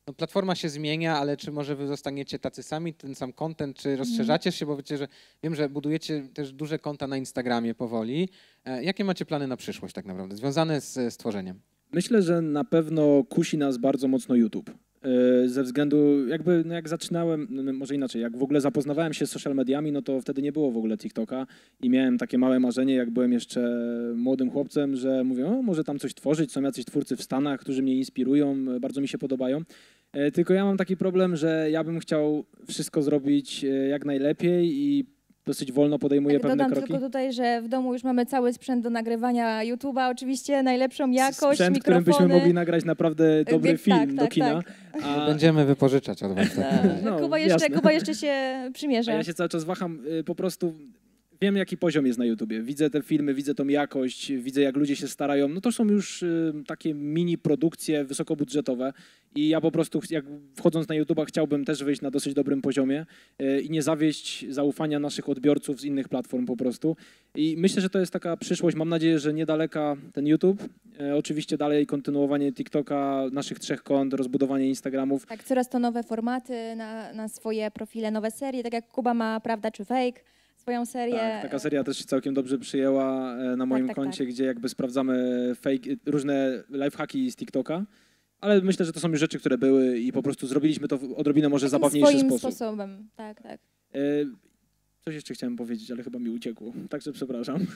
A: no, platforma się zmienia, ale czy może wy zostaniecie tacy sami, ten sam content, czy rozszerzacie się, bo wiecie, że wiem, że budujecie też duże konta na Instagramie powoli. E, jakie macie plany na przyszłość tak naprawdę, związane z e, stworzeniem?
D: Myślę, że na pewno kusi nas bardzo mocno YouTube. Yy, Ze względu, jakby, no jak zaczynałem, no może inaczej, jak w ogóle zapoznawałem się z social mediami, no to wtedy nie było w ogóle TikToka i miałem takie małe marzenie, jak byłem jeszcze młodym chłopcem, że mówię, o, może tam coś tworzyć, są jacyś twórcy w Stanach, którzy mnie inspirują, bardzo mi się podobają. Yy, Tylko ja mam taki problem, że ja bym chciał wszystko zrobić yy, jak najlepiej i dosyć wolno podejmuję
B: Tak,
D: pewne
B: dodam
D: kroki.
B: tylko tutaj, że w domu już mamy cały sprzęt do nagrywania YouTube'a, oczywiście najlepszą jakość,
D: Sprzęt, którym
B: mikrofony.
D: byśmy mogli nagrać naprawdę dobry
B: Więc
D: film
B: tak,
D: do
B: tak,
D: kina.
B: tak.
D: A...
A: Będziemy wypożyczać od was. Tak.
B: Tak.
D: No,
B: Kuba, jeszcze,
D: jasne.
B: Kuba jeszcze się
D: A
B: przymierza.
D: ja się cały czas waham, y, po prostu wiem, jaki poziom jest na YouTubie. Widzę te filmy, widzę tą jakość, widzę, jak ludzie się starają. No to są już y, takie mini produkcje wysokobudżetowe i ja po prostu, ch- jak wchodząc na YouTuba, chciałbym też wyjść na dosyć dobrym poziomie y, i nie zawieść zaufania naszych odbiorców z innych platform po prostu. I myślę, że to jest taka przyszłość. Mam nadzieję, że niedaleka ten YouTube. Y, oczywiście dalej kontynuowanie TikToka, naszych trzech kont, rozbudowanie Instagramów.
B: Tak, coraz to nowe formaty na, na swoje profile, nowe serie, tak jak Kuba ma Prawda czy Fake, swoją serię.
D: Tak, taka seria też się całkiem dobrze przyjęła e, na moim
B: tak,
D: koncie, gdzie jakby sprawdzamy fake, różne lifehacki z TikToka, ale myślę, że to są już rzeczy, które były i po prostu zrobiliśmy to w odrobinę może
B: Takim
D: zabawniejszy
B: swoim
D: sposób.
B: sposobem, tak, tak.
D: E, Coś jeszcze chciałem powiedzieć, ale chyba mi uciekło, także przepraszam.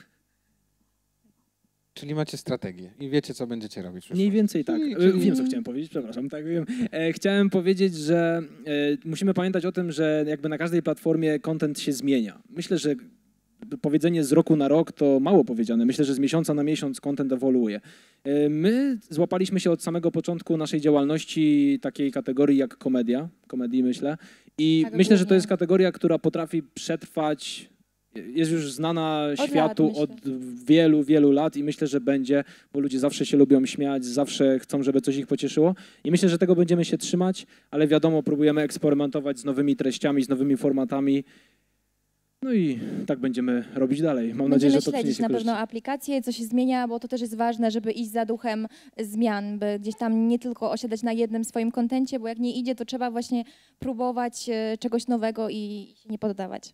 A: Czyli macie strategię i wiecie, co będziecie robić w przyszłości.
D: Mniej więcej tak.
A: Czyli-
D: E,
A: czyli-
D: Wiem, co chciałem powiedzieć, przepraszam. Tak, wiem. E, Chciałem powiedzieć, że e, musimy pamiętać o tym, że jakby na każdej platformie content się zmienia. Myślę, że powiedzenie z roku na rok to mało powiedziane. Myślę, że z miesiąca na miesiąc content ewoluuje. E, My złapaliśmy się od samego początku naszej działalności takiej kategorii jak komedia, komedii myślę. I
B: Tak,
D: myślę, że to
B: głównie.
D: jest kategoria, która potrafi przetrwać, jest już znana
B: lat,
D: światu
B: myślę.
D: od wielu, wielu lat i myślę, że będzie, bo ludzie zawsze się lubią śmiać, zawsze chcą, żeby coś ich pocieszyło i myślę, że tego będziemy się trzymać, ale wiadomo, próbujemy eksperymentować z nowymi treściami, z nowymi formatami. No i tak będziemy robić dalej. Mam
B: Będziemy
D: nadzieję, że to
B: śledzić
D: przyniesie
B: na
D: korzyści.
B: pewno aplikacje, co się zmienia, bo to też jest ważne, żeby iść za duchem zmian, by gdzieś tam nie tylko osiadać na jednym swoim kontencie, bo jak nie idzie, to trzeba właśnie próbować e, czegoś nowego i się nie poddawać.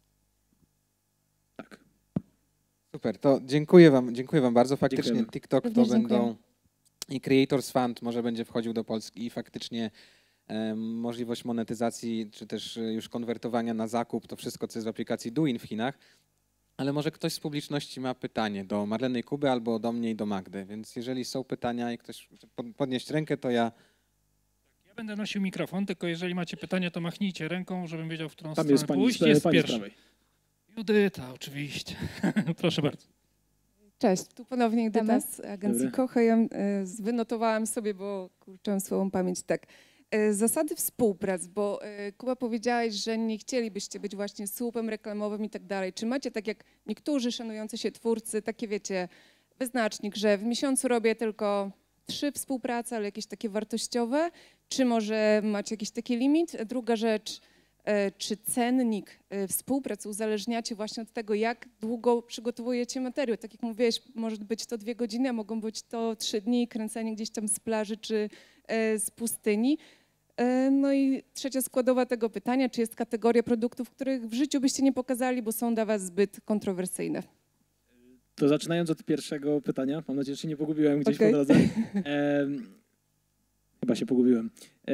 D: Tak.
A: Super, to dziękuję wam, dziękuję wam bardzo. Faktycznie
D: Dziękujemy.
A: TikTok to
B: Również
A: będą
B: dziękuję.
A: i Creators Fund może będzie wchodził do Polski i faktycznie e, możliwość monetyzacji, czy też e, już konwertowania na zakup, to wszystko, co jest w aplikacji Douyin w Chinach. Ale może ktoś z publiczności ma pytanie do Marleny i Kuby albo do mnie i do Magdy, więc jeżeli są pytania i ktoś chce pod- podnieść rękę, to ja...
E: Ja będę nosił mikrofon, tylko jeżeli macie pytania, to machnijcie ręką, żebym wiedział, w którą
D: Tam
E: stronę
D: jest pani,
E: pójść.
D: z-
E: Jest
D: pani z
E: pierwszy.
D: prawej.
E: Judyta, oczywiście. Proszę bardzo.
F: Cześć, tu ponownie Judyta
B: Witamy.
F: z agencji
D: Dobry.
F: Kocha. Ja e, z- wynotowałam sobie, bo kurczę słową pamięć, tak. E, Zasady współprac, bo e, Kuba powiedziałeś, że nie chcielibyście być właśnie słupem reklamowym i tak dalej. Czy macie tak jak niektórzy szanujący się twórcy, takie wiecie, wyznacznik, że w miesiącu robię tylko trzy współprace, ale jakieś takie wartościowe? Czy może macie jakiś taki limit? Druga rzecz, e, czy cennik e, współpracy uzależniacie właśnie od tego, jak długo przygotowujecie materiał? Tak jak mówiłeś, może być to dwie godziny, a mogą być to trzy dni, kręcenie gdzieś tam z plaży czy e, z pustyni. E, No i trzecia składowa tego pytania, czy jest kategoria produktów, których w życiu byście nie pokazali, bo są dla was zbyt kontrowersyjne?
D: To zaczynając od pierwszego pytania, mam nadzieję, że się nie pogubiłem gdzieś
F: Okej.
D: po drodze. Em, chyba się pogubiłem. E,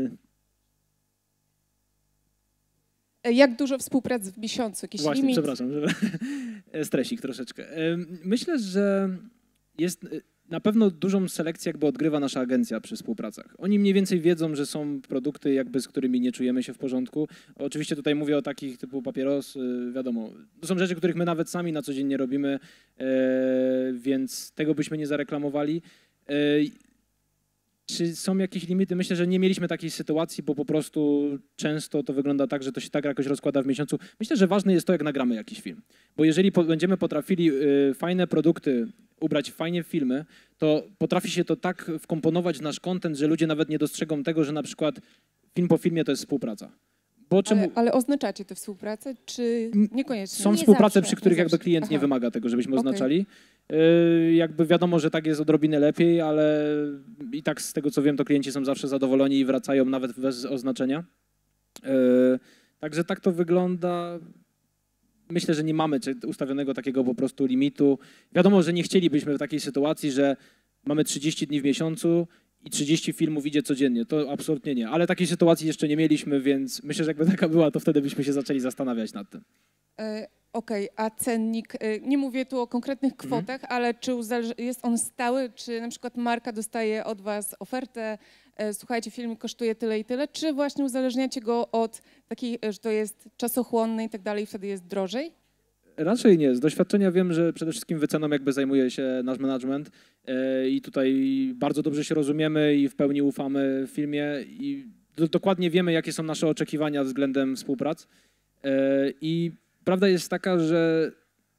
F: E, Jak dużo współprac w miesiącu? Jakiś
D: Właśnie,
F: limit?
D: przepraszam, że stresik troszeczkę. Em, Myślę, że jest e, na pewno dużą selekcję jakby odgrywa nasza agencja przy współpracach. Oni mniej więcej wiedzą, że są produkty jakby z którymi nie czujemy się w porządku. Oczywiście tutaj mówię o takich typu papieros, y, wiadomo. To są rzeczy, których my nawet sami na co dzień nie robimy, e, więc tego byśmy nie zareklamowali. E, Czy są jakieś limity? Myślę, że nie mieliśmy takiej sytuacji, bo po prostu często to wygląda tak, że to się tak jakoś rozkłada w miesiącu. Myślę, że ważne jest to, jak nagramy jakiś film. Bo jeżeli po, będziemy potrafili y, fajne produkty ubrać fajnie w filmy, to potrafi się to tak wkomponować w nasz content, że ludzie nawet nie dostrzegą tego, że na przykład film po filmie to jest współpraca. Bo czemu...
F: Ale, ale oznaczacie tę współpracę, czy
D: M-
F: niekoniecznie?
D: Są
B: Nie
D: współprace,
B: zawsze,
D: przy
B: nie
D: których jakby
F: zawsze.
D: klient nie
F: Aha.
D: wymaga tego, żebyśmy
F: Okej.
D: oznaczali. Yy, jakby wiadomo, że tak jest odrobinę lepiej, ale i tak z tego co wiem, to klienci są zawsze zadowoleni i wracają nawet bez oznaczenia. Yy, także tak to wygląda. Myślę, że nie mamy ustawionego takiego po prostu limitu. Wiadomo, że nie chcielibyśmy w takiej sytuacji, że mamy trzydzieści dni w miesiącu i trzydzieści filmów idzie codziennie. To absolutnie nie. Ale takiej sytuacji jeszcze nie mieliśmy, więc myślę, że jakby taka była, to wtedy byśmy się zaczęli zastanawiać nad tym.
F: E, Okej, a cennik, e, nie mówię tu o konkretnych kwotach, ale czy uzależ- jest on stały, czy na przykład marka dostaje od was ofertę, e, słuchajcie, filmik kosztuje tyle i tyle, czy właśnie uzależniacie go od takiej, e, że to jest czasochłonne i tak dalej, i wtedy jest drożej?
D: Raczej nie. Z doświadczenia wiem, że przede wszystkim wyceną jakby zajmuje się nasz management e, i tutaj bardzo dobrze się rozumiemy i w pełni ufamy firmie i do, dokładnie wiemy, jakie są nasze oczekiwania względem współprac. E, I prawda jest taka, że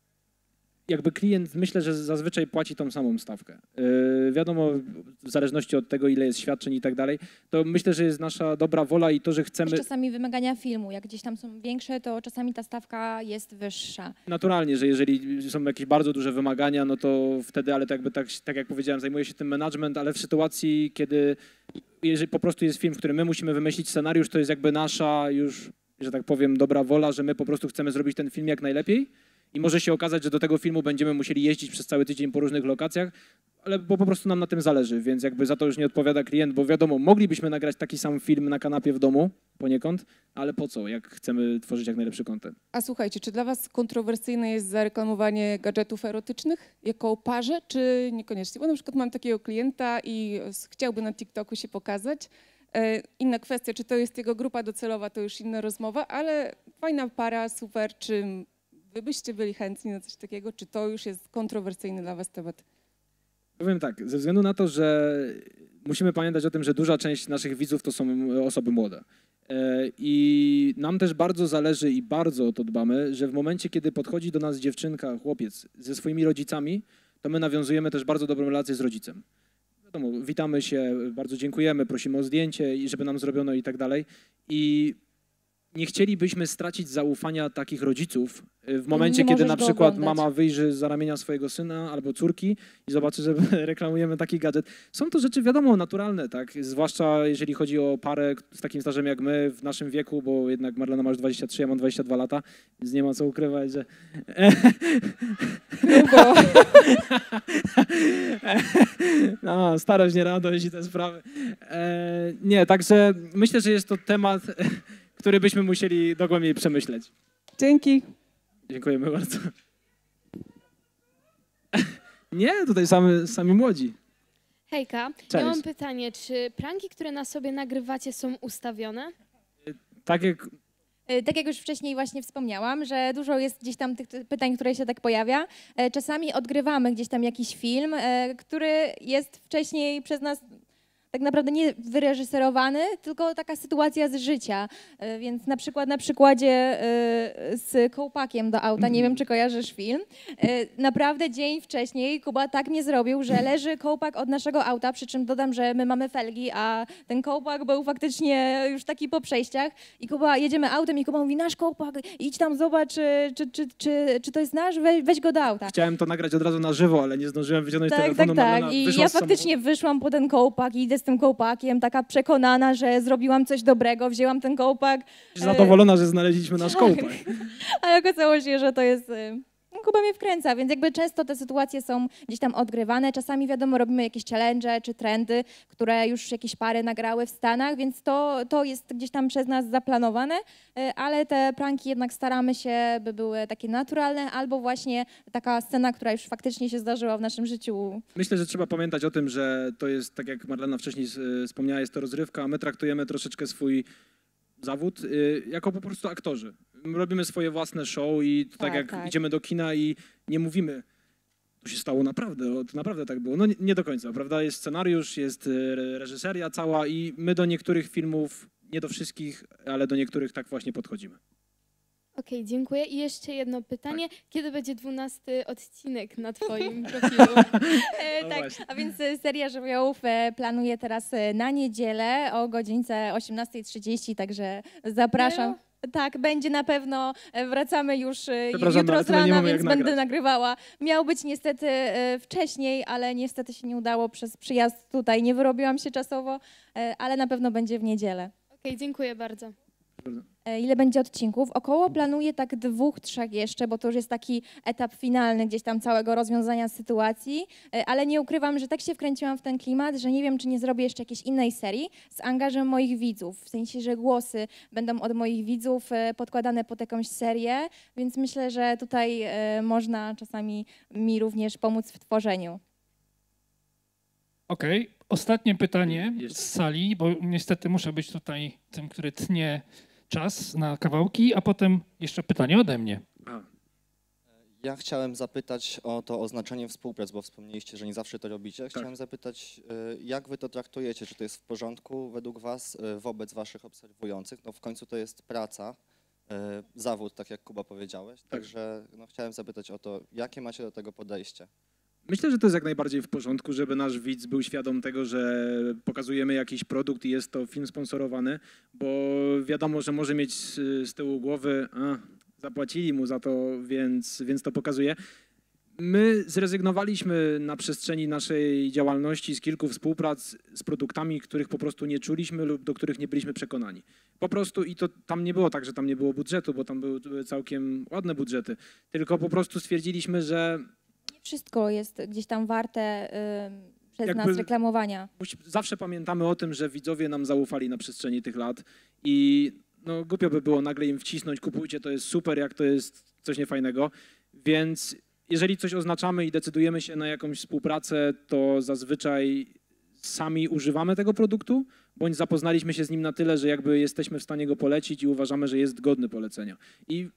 D: jakby klient myślę, że zazwyczaj płaci tą samą stawkę. Yy, wiadomo, w zależności od tego, ile jest świadczeń i tak dalej, to myślę, że jest nasza dobra wola i to, że chcemy...
B: Też czasami wymagania filmu, jak gdzieś tam są większe, to czasami ta stawka jest wyższa.
D: Naturalnie, że jeżeli są jakieś bardzo duże wymagania, no to wtedy, ale to jakby tak, tak jak powiedziałem, zajmuje się tym management, ale w sytuacji, kiedy jeżeli po prostu jest film, w którym my musimy wymyślić scenariusz, to jest jakby nasza już, że tak powiem, dobra wola, że my po prostu chcemy zrobić ten film jak najlepiej. I może się okazać, że do tego filmu będziemy musieli jeździć przez cały tydzień po różnych lokacjach, ale bo po prostu nam na tym zależy, więc jakby za to już nie odpowiada klient, bo wiadomo, moglibyśmy nagrać taki sam film na kanapie w domu poniekąd, ale po co, jak chcemy tworzyć jak najlepszy content.
F: A słuchajcie, czy dla was kontrowersyjne jest zareklamowanie gadżetów erotycznych jako parze, czy niekoniecznie? Bo na przykład mam takiego klienta i chciałby na TikToku się pokazać. E, Inna kwestia, czy to jest jego grupa docelowa, to już inna rozmowa, ale fajna para, super, czy wy byście byli chętni na coś takiego, czy to już jest kontrowersyjny dla was temat?
D: Powiem tak, ze względu na to, że musimy pamiętać o tym, że duża część naszych widzów to są osoby młode. I nam też bardzo zależy i bardzo o to dbamy, że w momencie, kiedy podchodzi do nas dziewczynka, chłopiec ze swoimi rodzicami, to my nawiązujemy też bardzo dobrą relację z rodzicem. Wiadomo, witamy się, bardzo dziękujemy, prosimy o zdjęcie, i żeby nam zrobiono i tak dalej. I nie chcielibyśmy stracić zaufania takich rodziców w momencie,
B: Nie
D: kiedy
B: możesz
D: na
B: go
D: przykład
B: oglądać.
D: mama wyjrzy za ramienia swojego syna albo córki i zobaczy, że reklamujemy taki gadżet. Są to rzeczy, wiadomo, naturalne, tak? Zwłaszcza jeżeli chodzi o parę z takim stażem jak my w naszym wieku, bo jednak Marlena masz dwadzieścia trzy, ja mam dwadzieścia dwa lata, więc nie ma co ukrywać, że... No, starość, nie radość i te sprawy. E, nie, także myślę, że jest to temat, który byśmy musieli dogłębnie przemyśleć.
F: Dzięki.
D: Dziękujemy bardzo. Nie, tutaj sami, sami młodzi.
G: Hejka,
D: Cześć.
G: ja mam pytanie, czy pranki, które na sobie nagrywacie, są ustawione?
D: Tak jak
B: E, Tak jak już wcześniej właśnie wspomniałam, że dużo jest gdzieś tam tych pytań, które się tak pojawia. E, Czasami odgrywamy gdzieś tam jakiś film, e, który jest wcześniej przez nas tak naprawdę nie wyreżyserowany, tylko taka sytuacja z życia. E, Więc na przykład na przykładzie e, z kołpakiem do auta, nie wiem czy kojarzysz film, e, naprawdę dzień wcześniej Kuba tak mnie zrobił, że leży kołpak od naszego auta, przy czym dodam, że my mamy felgi, a ten kołpak był faktycznie już taki po przejściach i Kuba, jedziemy autem i Kuba mówi, nasz kołpak, idź tam zobacz, czy, czy, czy, czy, czy to jest nasz, weź, weź go do auta.
D: chciałem to nagrać od razu na żywo, ale nie zdążyłem wyciągnąć
B: Tak,
D: telefonu.
B: tak, tak.
D: Marlena
B: I
D: wyszła
B: ja
D: z samochodu.
B: faktycznie wyszłam po ten kołpak i idę z tym kołpakiem, taka przekonana, że zrobiłam coś dobrego, wzięłam ten kołpak,
D: Zadowolona, że znaleźliśmy nasz kołpak.
B: a jak okazało się, że to jest... y, no, Kuba mnie wkręca, więc jakby często te sytuacje są gdzieś tam odgrywane. Czasami wiadomo, robimy jakieś challenge czy trendy, które już jakieś pary nagrały w Stanach, więc to, to jest gdzieś tam przez nas zaplanowane, y, ale te pranki jednak staramy się, by były takie naturalne, albo właśnie taka scena, która już faktycznie się zdarzyła w naszym życiu.
D: Myślę, że trzeba pamiętać o tym, że to jest, tak jak Marlena wcześniej e, wspomniała, jest to rozrywka, a my traktujemy troszeczkę swój zawód y, jako po prostu aktorzy. My robimy swoje własne show i tak,
B: Tak,
D: jak
B: tak.
D: idziemy do kina i nie mówimy, to się stało naprawdę, o, to naprawdę tak było. No nie, nie do końca, prawda? Jest scenariusz, jest y, reżyseria cała i my do niektórych filmów, nie do wszystkich, ale do niektórych tak właśnie podchodzimy.
G: Okej, dziękuję. I jeszcze jedno pytanie.
D: Tak.
G: Kiedy będzie dwunasty odcinek na twoim profilu?
B: E,
D: No
B: tak,
D: właśnie.
B: a więc e, seria żywiołów e, planuję teraz e, na niedzielę o godzince osiemnastej trzydzieści, także zapraszam. Tak, będzie na pewno. e, Wracamy już e,
D: Przepraszam,
B: jutro
D: ale
B: z
D: tutaj nie
B: rana,
D: mamy
B: więc
D: jak
B: będę
D: nagrać.
B: nagrywała. Miał być niestety e, wcześniej, ale niestety się nie udało przez przyjazd tutaj. Nie wyrobiłam się czasowo, e, ale na pewno będzie w niedzielę.
G: Okej, dziękuję bardzo.
B: E, Ile będzie odcinków? Około planuję tak dwóch, trzech jeszcze, bo to już jest taki etap finalny gdzieś tam całego rozwiązania sytuacji, E, ale nie ukrywam, że tak się wkręciłam w ten klimat, że nie wiem, czy nie zrobię jeszcze jakiejś innej serii z angażem moich widzów, w sensie, że głosy będą od moich widzów e, podkładane pod jakąś serię, więc myślę, że tutaj e, można czasami mi również pomóc w tworzeniu.
E: Okej, ostatnie pytanie
D: Jeszcze.
E: z sali, bo niestety muszę być tutaj tym, który tnie czas na kawałki, a potem jeszcze pytanie ode mnie.
D: A,
H: Ja chciałem zapytać o to oznaczenie współprac, bo wspomnieliście, że nie zawsze to robicie. Chciałem zapytać, y, jak wy to traktujecie? Czy to jest w porządku według was y, wobec waszych obserwujących? No w końcu to jest praca, y, zawód, tak jak Kuba powiedziałeś. Także no, chciałem zapytać o to, jakie macie do tego podejście?
D: Myślę, że to jest jak najbardziej w porządku, żeby nasz widz był świadom tego, że pokazujemy jakiś produkt i jest to film sponsorowany, bo wiadomo, że może mieć z, z tyłu głowy, a, zapłacili mu za to, więc, więc to pokazuje. My zrezygnowaliśmy na przestrzeni naszej działalności z kilku współprac z produktami, których po prostu nie czuliśmy lub do których nie byliśmy przekonani. Po prostu i to tam nie było tak, że tam nie było budżetu, bo tam były całkiem ładne budżety, tylko po prostu stwierdziliśmy, że
B: Nie wszystko jest gdzieś tam warte y, przez
D: Jakby-
B: nas reklamowania.
D: musi- zawsze pamiętamy o tym, że widzowie nam zaufali na przestrzeni tych lat i no, głupio by było nagle im wcisnąć, kupujcie, to jest super, jak to jest coś niefajnego, więc jeżeli coś oznaczamy i decydujemy się na jakąś współpracę, to zazwyczaj sami używamy tego produktu, bądź zapoznaliśmy się z nim na tyle, że jakby jesteśmy w stanie go polecić i uważamy, że jest godny polecenia. I,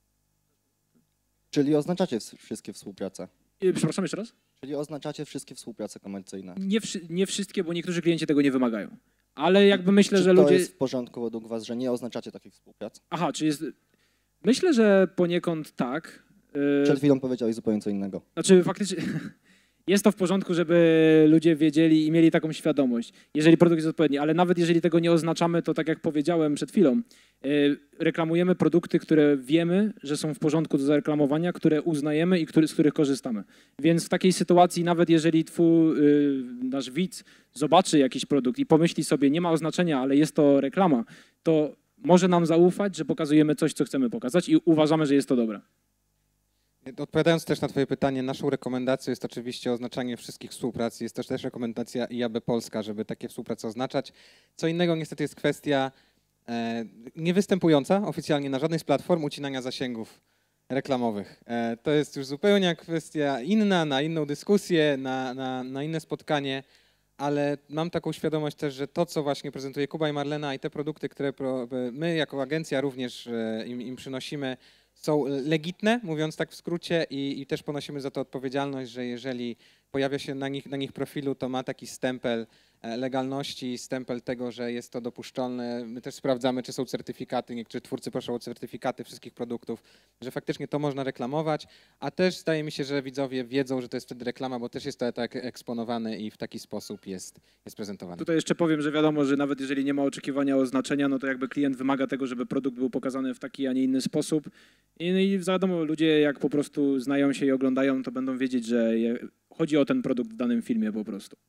H: Czyli oznaczacie ws- wszystkie współprace?
D: i przepraszam jeszcze raz?
H: Czyli oznaczacie wszystkie współprace komercyjne?
D: Nie, wszy, nie wszystkie, bo niektórzy klienci tego nie wymagają. Ale jakby myślę,
H: Czy
D: że
H: to
D: ludzie...
H: jest w porządku według was, że nie oznaczacie takich współprac?
D: Aha, czy jest... Myślę, że poniekąd tak. Yy,
H: Przed chwilą powiedziałeś zupełnie co innego.
D: Znaczy faktycznie jest to w porządku, żeby ludzie wiedzieli i mieli taką świadomość, jeżeli produkt jest odpowiedni, ale nawet jeżeli tego nie oznaczamy, to tak jak powiedziałem przed chwilą, yy, reklamujemy produkty, które wiemy, że są w porządku do zareklamowania, które uznajemy i który, z których korzystamy. Więc w takiej sytuacji, nawet jeżeli twój, yy, nasz widz zobaczy jakiś produkt i pomyśli sobie, nie ma oznaczenia, ale jest to reklama, to może nam zaufać, że pokazujemy coś, co chcemy pokazać i uważamy, że jest to dobre.
A: Odpowiadając też na twoje pytanie, naszą rekomendacją jest oczywiście oznaczanie wszystkich współprac. Jest też też rekomendacja I A B Polska, żeby takie współprace oznaczać. Co innego niestety jest kwestia e, niewystępująca oficjalnie na żadnej z platform ucinania zasięgów reklamowych. E, to jest już zupełnie kwestia inna, na inną dyskusję, na, na, na inne spotkanie, ale mam taką świadomość też, że to, co właśnie prezentuje Kuba i Marlena i te produkty, które pro, my jako agencja również e, im, im przynosimy, są legitne, mówiąc tak w skrócie, i, i też ponosimy za to odpowiedzialność, że jeżeli pojawia się na nich, na nich profilu, to ma taki stempel e, legalności, stempel tego, że jest to dopuszczalne. My też sprawdzamy, czy są certyfikaty, niektórzy twórcy proszą o certyfikaty wszystkich produktów, że faktycznie to można reklamować, a też zdaje mi się, że widzowie wiedzą, że to jest wtedy reklama, bo też jest to tak eksponowany i w taki sposób jest, jest prezentowany.
D: Tutaj jeszcze powiem, że wiadomo, że nawet jeżeli nie ma oczekiwania oznaczenia, no to jakby klient wymaga tego, żeby produkt był pokazany w taki, a nie inny sposób. I, no i wiadomo, ludzie jak po prostu znają się i oglądają, to będą wiedzieć, że je, chodzi o ten produkt w danym filmie po prostu.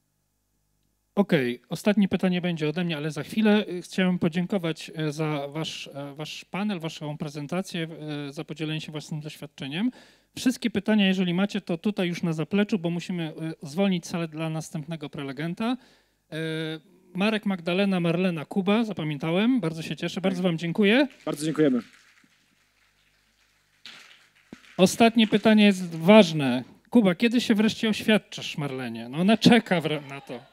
E: Okej, ostatnie pytanie będzie ode mnie, ale za chwilę y, chciałem podziękować y, za wasz, y, wasz panel, waszą prezentację, y, za podzielenie się własnym doświadczeniem. Wszystkie pytania, jeżeli macie, to tutaj już na zapleczu, bo musimy y, zwolnić salę dla następnego prelegenta. Y, Marek, Magdalena, Marlena, Kuba, zapamiętałem, bardzo się cieszę, bardzo wam dziękuję.
D: Bardzo dziękujemy.
E: Ostatnie pytanie jest ważne. Kuba, kiedy się wreszcie oświadczysz Marlenie? No ona czeka wra- na to.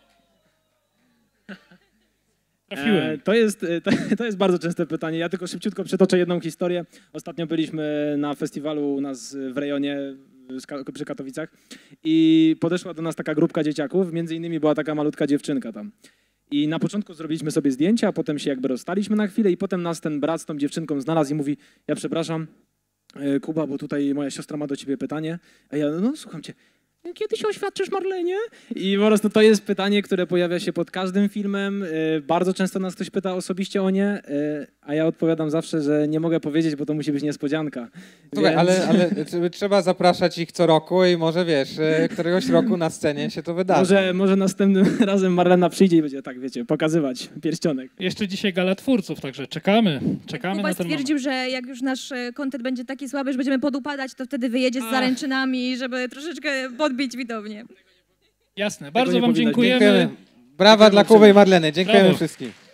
E: Trafiłem.
D: E, to, jest, e, to, to jest bardzo częste pytanie. Ja tylko szybciutko przytoczę jedną historię. Ostatnio byliśmy na festiwalu u nas w rejonie z Ka- przy Katowicach i podeszła do nas taka grupka dzieciaków, między innymi była taka malutka dziewczynka tam. I na początku zrobiliśmy sobie zdjęcia, a potem się jakby rozstaliśmy na chwilę i potem nas ten brat z tą dziewczynką znalazł i mówi, ja przepraszam, e, Kuba, bo tutaj moja siostra ma do ciebie pytanie. A ja, no słucham cię. Kiedy się oświadczysz, Marlenie? I po prostu to jest pytanie, które pojawia się pod każdym filmem. E, Bardzo często nas ktoś pyta osobiście o nie, e, A ja odpowiadam zawsze, że nie mogę powiedzieć, bo to musi być niespodzianka.
A: Słuchaj,
D: Więc-
A: ale, ale tr- trzeba zapraszać ich co roku i może wiesz, e, któregoś roku na scenie się to wydarzy.
D: Może, może następnym razem Marlena przyjdzie i będzie tak, wiecie, pokazywać pierścionek.
E: Jeszcze dzisiaj gala twórców, także czekamy, czekamy
I: Kuba
E: na ten moment.
I: stwierdził, że jak już nasz e, content będzie taki słaby, że będziemy podupadać, to wtedy wyjedzie z
E: Ach.
I: zaręczynami, żeby troszeczkę podbić widownię.
E: Jasne, bardzo
D: nie
E: wam
D: powinno-
E: dziękujemy.
A: Dziękujemy. Brawa dla Kuby i Marleny. Dziękujemy
E: Brawo.
A: wszystkim.